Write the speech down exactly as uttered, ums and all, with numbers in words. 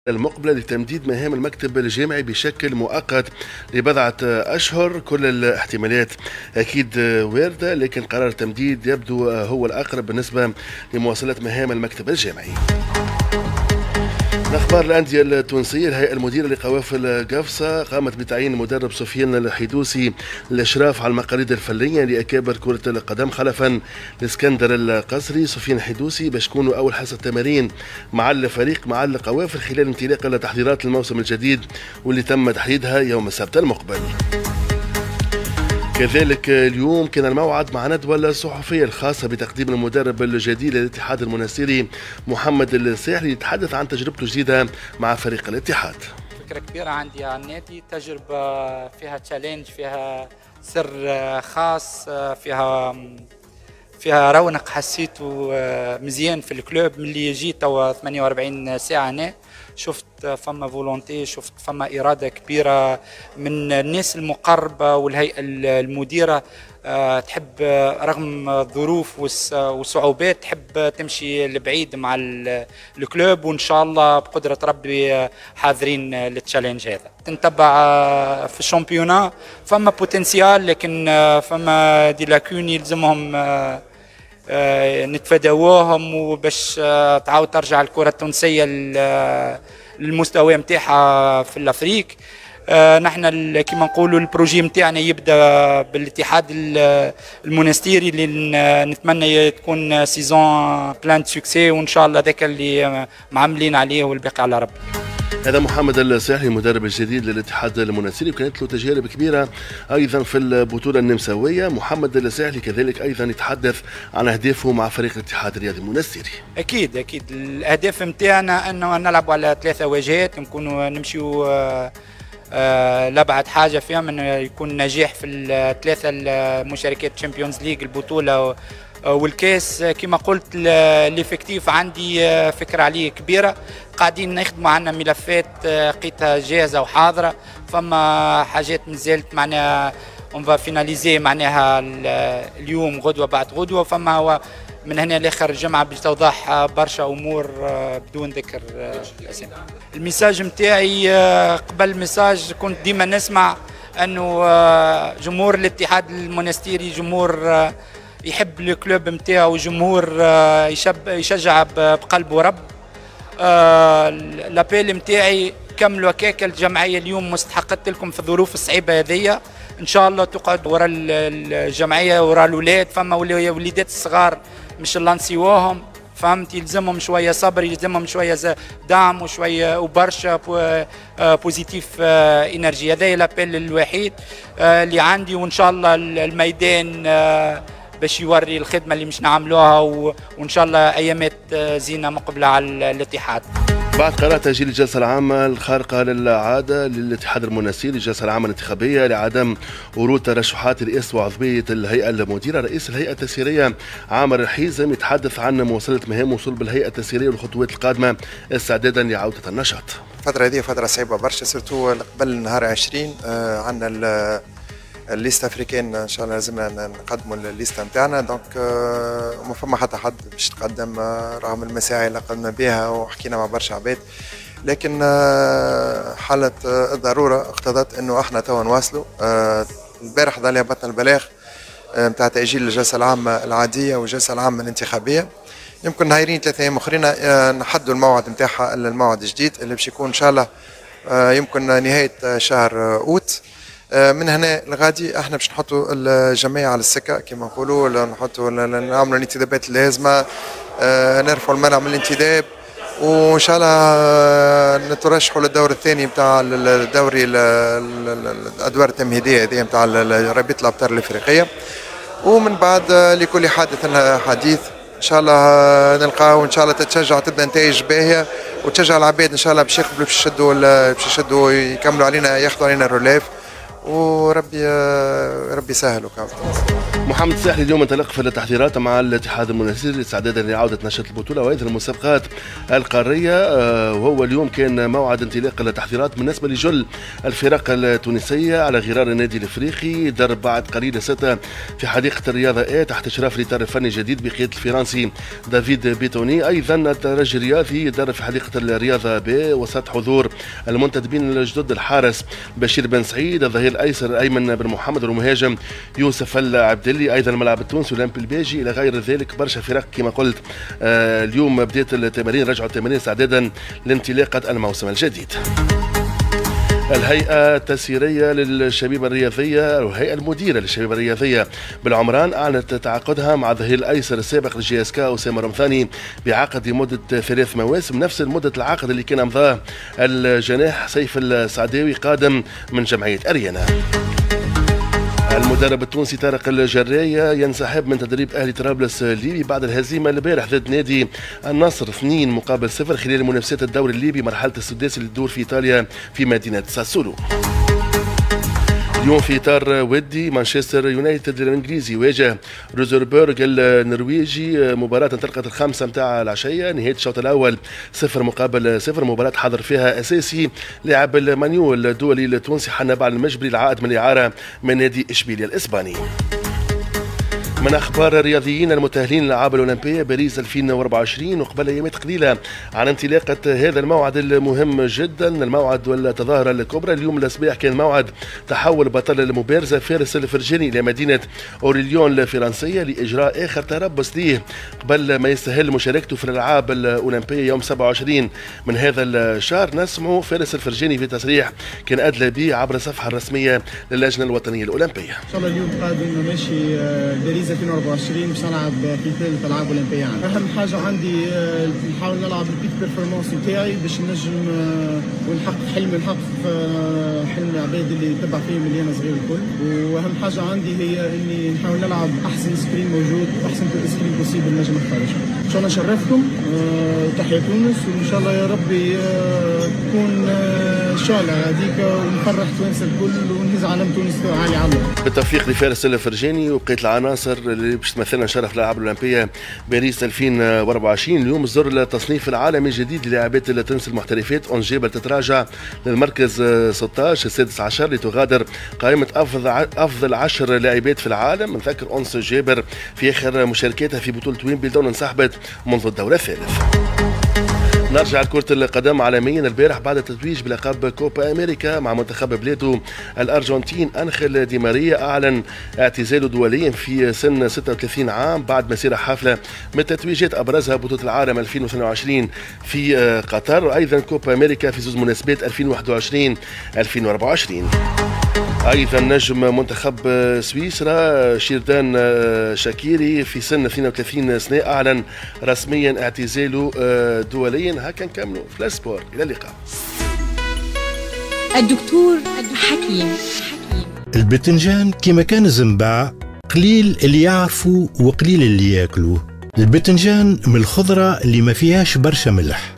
المقبلة لتمديد مهام المكتب الجامعي بشكل مؤقت لبضعة أشهر. كل الاحتمالات أكيد واردة، لكن قرار التمديد يبدو هو الأقرب بالنسبة لمواصلة مهام المكتب الجامعي. الأخبار الأندية التونسية، الهيئة المديرة لقوافل قفصة قامت بتعيين المدرب سفيان الحدوسي للإشراف على المقاليد الفنية لأكابر كرة القدم خلفا لاسكندر القصري. سفيان الحدوسي باش يكون أول حصة تمارين مع الفريق مع القوافل خلال انطلاق لتحضيرات الموسم الجديد واللي تم تحديدها يوم السبت المقبل. كذلك اليوم كان الموعد مع ندوة الصحفية الخاصة بتقديم المدرب الجديد للاتحاد المنستيري محمد الساحلي يتحدث عن تجربته الجديدة مع فريق الاتحاد. فكرة كبيرة عندي عن النادي، تجربة فيها تشالنج، فيها سر خاص، فيها فيها رونق حسيته مزيان في الكلوب. من اللي جيت توا ثمانية وأربعين ساعة هنا شفت فما فولونتي، شفت فما إرادة كبيرة من الناس المقربة والهيئة المديرة. تحب رغم الظروف والصعوبات تحب تمشي لبعيد مع الكلوب، وإن شاء الله بقدرة ربي حاضرين للتشالنج هذا. نتبع في الشامبيونا فما بوتنسيال، لكن فما دي لاكون يلزمهم نتفاداوهم وباش تعاود ترجع الكرة التونسية للمستوى نتاعها في الافريق. نحن كما نقولوا البروجي نتاعنا يبدا بالاتحاد المونستيري اللي نتمنى تكون سيزون بلان سوكسي، وان شاء الله ذاك اللي معملين عليه والباقي على ربي. هذا محمد الساحلي المدرب الجديد للاتحاد المنستيري، وكانت له تجارب كبيره ايضا في البطوله النمساويه. محمد الساحلي كذلك ايضا يتحدث عن اهدافه مع فريق الاتحاد الرياضي المنستيري. اكيد اكيد الاهداف نتاعنا انه نلعبوا على ثلاثه واجهات، نكونوا نمشيو آه لابعد حاجه فيهم انه يكون نجاح في الثلاثه المشاركات تشامبيونز ليج البطوله والكاس. كما قلت الافكتيف عندي فكره عليه كبيره، قاعدين نخدموا عنا ملفات لقيتها جاهزه وحاضره. فما حاجات مازالت معناها اون فا فيناليزي معناها اليوم غدوه بعد غدوه. فما هو من هنا لاخر الجمعه باش توضح برشا امور بدون ذكر الاسامي. الميساج نتاعي قبل الميساج كنت ديما نسمع انه جمهور الاتحاد المونستيري جمهور يحب الكلوب نتاعو، جمهور يشجع بقلب ورب. لابيل نتاعي كملوا هكاك، الجمعيه اليوم مستحقت لكم في الظروف الصعيبه هذيا. ان شاء الله تقعد ورا الجمعيه ورا الاولاد. فما وليدات الصغار مش الله نسيوهم، فهمت؟ يلزمهم شويه صبر، يلزمهم شويه دعم وشويه وبرشا بوزيتيف انرجي. هذا لابيل الوحيد اللي عندي، وان شاء الله الميدان باش يوري الخدمه اللي مش نعملوها، وان شاء الله ايامات زينه مقبله على الاتحاد. بعد قرار تأجيل الجلسة العامة الخارقة للعادة للاتحاد المنستيري، الجلسة العامة الانتخابية لعدم ورود ترشحات رئاسة وعضوية الهيئة المديرة، رئيس الهيئة التسييرية عامر الحيزم يتحدث عن مواصلة مهام وصول بالهيئة التسييرية والخطوات القادمة استعدادا لعودة النشاط. الفترة هذه فترة صعيبة برشا، سيرتو قبل نهار عشرين آه عندنا الليست افريكان ان شاء الله لازمنا نقدموا الليست نتاعنا. دونك ما فما حتى حد باش تقدم رغم المساعي اللي قدمنا بها وحكينا مع برشا عباد، لكن حالة الضرورة اقتضت انه احنا توا نواصلوا. البارح ظل هبطنا البلاغ نتاع تأجيل الجلسة العامة العادية والجلسة العامة الانتخابية. يمكن نهايرين ثلاثة ايام اخرين نحدوا الموعد نتاعها، الموعد الجديد اللي باش يكون ان شاء الله يمكن نهاية شهر اوت. من هنا لغادي احنا باش نحطوا الجمعيه على السكه كما نقولوا، نحطوا نعملوا الانتدابات اللازمه، نرفعوا المنع من الانتداب، وان شاء الله نترشحوا للدور الثاني نتاع الدوري الادوار التمهيديه هذه نتاع رابطه الابطال الافريقيه. ومن بعد لكل حادث حديث ان شاء الله نلقاو، ان شاء الله تتشجع تبدا نتائج باهيه وتشجع العباد ان شاء الله باش يقبلوا باش يشدوا باش يشدوا يكملوا علينا، ياخذوا علينا الروليف، وربي ربي يسهل وكاو. محمد الساحلي اليوم انطلق في التحضيرات مع الاتحاد المنافسي استعدادا لعودة نشاط البطولة وأيضا المسابقات القارية، وهو اليوم كان موعد انطلاق التحضيرات بالنسبة لجل الفرق التونسية على غرار النادي الافريقي. درب بعد قليل ستة في حديقة الرياضة اي تحت اشراف الاطار الفني الجديد بقيادة الفرنسي دافيد بيتوني. ايضا الترجي الرياضي درب في حديقة الرياضة ب وسط حضور المنتدبين الجدد الحارس بشير بن سعيد، الظهير الايسر ايمن بن محمد، والمهاجم يوسف العبدلي، ايضا الملعب التونسي والاولمبي البيجي الى غير ذلك. برشا فرق كما قلت آه اليوم بدات التمارين، رجعوا التمارين استعدادا لانطلاقه الموسم الجديد. الهيئة التسييرية للشبيبة الرياضية أو الهيئة المديرة للشبيبة الرياضية بالعمران أعلنت تعاقدها مع الظهير الأيسر السابق للجي اس كا أسامة رمضاني بعقد لمدة ثلاث مواسم، نفس المدة العقد اللي كان أمضاه الجناح سيف السعداوي قادم من جمعية أريانا. المدرب التونسي طارق الجراية ينسحب من تدريب أهلي طرابلس الليبي بعد الهزيمة البارح ضد نادي النصر اثنين مقابل صفر خلال منافسات الدوري الليبي مرحلة السداسي اللي تدور في إيطاليا في مدينة ساسولو. اليوم في اطار ودي مانشستر يونايتد الانجليزي واجه روزربورغ النرويجي، مباراة انطلقت الخامسة متاع العشية، نهاية الشوط الأول صفر مقابل صفر، مباراة حضر فيها أساسي لاعب المانيو الدولي التونسي حنبال المجبري العائد من الإعارة من نادي إشبيلية الإسباني. من اخبار الرياضيين المتاهلين للالعاب الاولمبيه باريس ألفين وأربعة وعشرين، وقبل ايامات قليله عن انطلاقه هذا الموعد المهم جدا، الموعد والتظاهره الكبرى. اليوم الصباح كان موعد تحول بطل المبارزه فارس الفرجاني الى مدينه اوريليون الفرنسيه لاجراء اخر تربص ليه قبل ما يستهل مشاركته في الالعاب الاولمبيه يوم سبعة وعشرين من هذا الشهر. نسمعوا فارس الفرجاني في تصريح كان ادلى به عبر الصفحه الرسميه للجنه الوطنيه الاولمبيه. ان شاء الله اليوم قادم ماشي باريس ألفين وأربعة وعشرين باش نلعب في ثالث العاب اولمبيه عندي. اهم حاجه عندي نحاول نلعب البيك بيرفورمانس نتاعي باش نجم ونحقق حلمي، نحقق حلم العباد اللي تبع فيهم اللي انا صغير الكل. واهم حاجه عندي هي اني نحاول نلعب احسن سكرين موجود، احسن سكرين بوسيبل نجم نخرج. ان شاء الله نشرفكم وتحيا تونس، وان شاء الله يا ربي تكون ان شاء الله هذيك ونفرح توانسه الكل ونهز علم تونس عالي عالي. بالتوفيق لفارس الفرجاني وبقيه العناصر اللي باش تمثلنا شرف الالعاب الاولمبيه باريس ألفين وأربعة وعشرين. اليوم الزر التصنيف العالمي الجديد للاعبات التونس المحترفات، اونس جابر تتراجع للمركز ستة عشر السادس عشر لتغادر قائمه افضل افضل عشر لاعبات في العالم. نذكر اونس جابر في اخر مشاركاتها في بطوله ويمبلدون انسحبت منذ الدور الثالث. نرجع لكرة القدم عالميا. البارح بعد التتويج بلقب كوبا امريكا مع منتخب بلاده الارجنتين، انخيل دي ماريا اعلن اعتزاله دوليا في سن ستة وثلاثين عام بعد مسيرة حافلة من التتويجات ابرزها بطولة العالم ألفين واثنين وعشرين في قطر، وايضا كوبا امريكا في زوج مناسبات ألفين وواحد وعشرين ألفين وأربعة وعشرين. ايضا نجم منتخب سويسرا شيردان شاكيري في سن اثنين وثلاثين سنه اعلن رسميا اعتزاله دوليا. هكا نكملوا في السبور، الى اللقاء. الدكتور حكيم. البتنجان كما كان الزنبع قليل اللي يعرفوا وقليل اللي ياكلوا. البتنجان من الخضره اللي ما فيهاش برشا ملح،